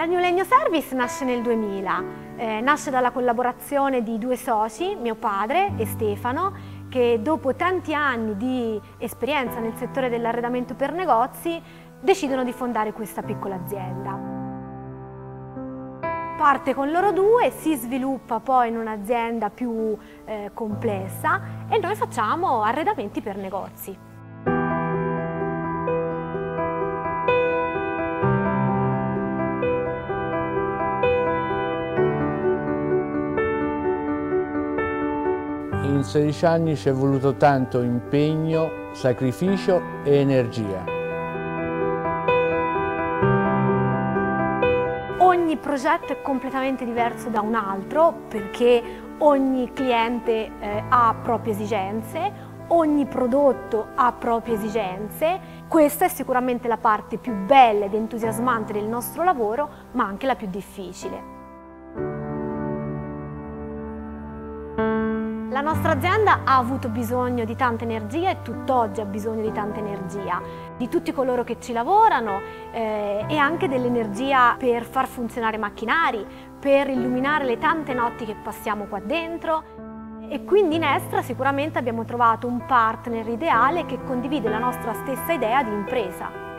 La New Legno Service nasce nel 2000, nasce dalla collaborazione di due soci, mio padre e Stefano, che dopo tanti anni di esperienza nel settore dell'arredamento per negozi decidono di fondare questa piccola azienda. Parte con loro due, si sviluppa poi in un'azienda più complessa e noi facciamo arredamenti per negozi. In 16 anni ci è voluto tanto impegno, sacrificio e energia. Ogni progetto è completamente diverso da un altro perché ogni cliente ha proprie esigenze, ogni prodotto ha proprie esigenze. Questa è sicuramente la parte più bella ed entusiasmante del nostro lavoro, ma anche la più difficile. La nostra azienda ha avuto bisogno di tanta energia e tutt'oggi ha bisogno di tanta energia, di tutti coloro che ci lavorano e anche dell'energia per far funzionare i macchinari, per illuminare le tante notti che passiamo qua dentro. E quindi in Estra sicuramente abbiamo trovato un partner ideale che condivide la nostra stessa idea di impresa.